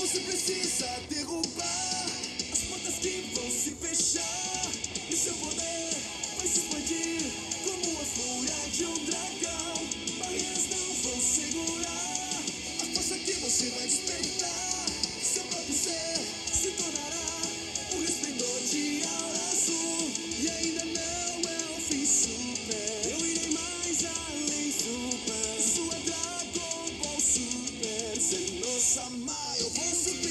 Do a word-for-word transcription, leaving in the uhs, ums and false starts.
você precisa derrubar as portas que vão se fechar. E seu poder vai se expandir como a fúria de um dragão. Barreiras não vão segurar a força que você vai despertar. Seu próprio ser se tornará um resplendor de aura azul. E ainda não é o fim, super. Eu irei mais além, super. Isso é Dragon Ball Super. Sen no Sama, eu vou super.